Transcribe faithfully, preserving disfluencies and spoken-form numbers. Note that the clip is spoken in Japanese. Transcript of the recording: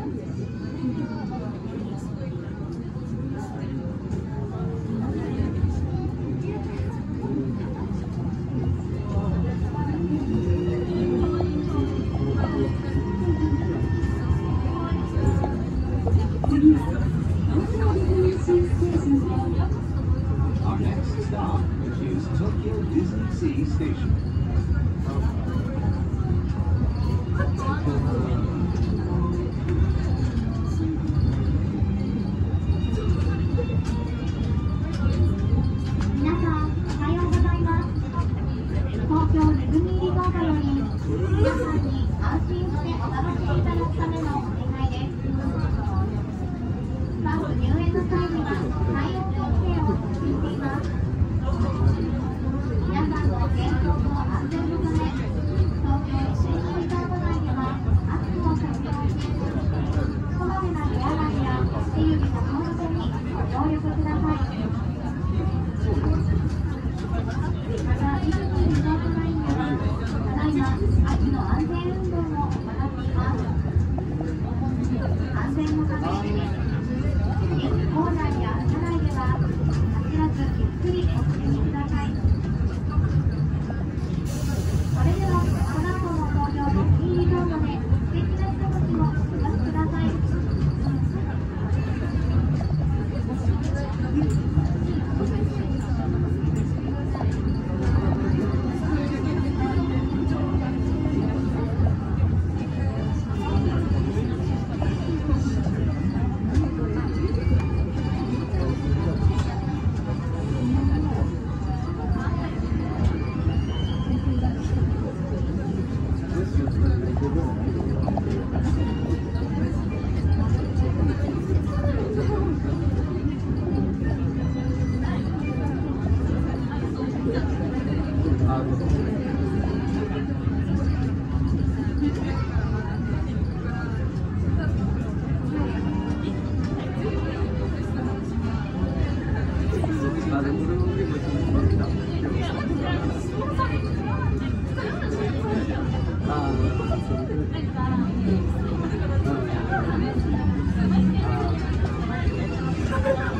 Our next stop is Tokyo Disney Sea Station. 皆さん、おはようございます。東京ディズニーリゾートより皆さんに安心してお楽しみいただくためのお願いです。バス入園の際には体温測定を実施しています。皆さんの健康と安全のため、東京ディズニーリゾート内ではマスクを着用し、こまめな手洗いや手指の消毒にご協力ください。また、ディズニーリゾート内にはただいま秋の安全運動も行っています。安全のため、構内や車内では走らずゆっくりお進みください。それでは、この後の東京ディズニーリゾートで素敵なひとときをお過ごしください。 あ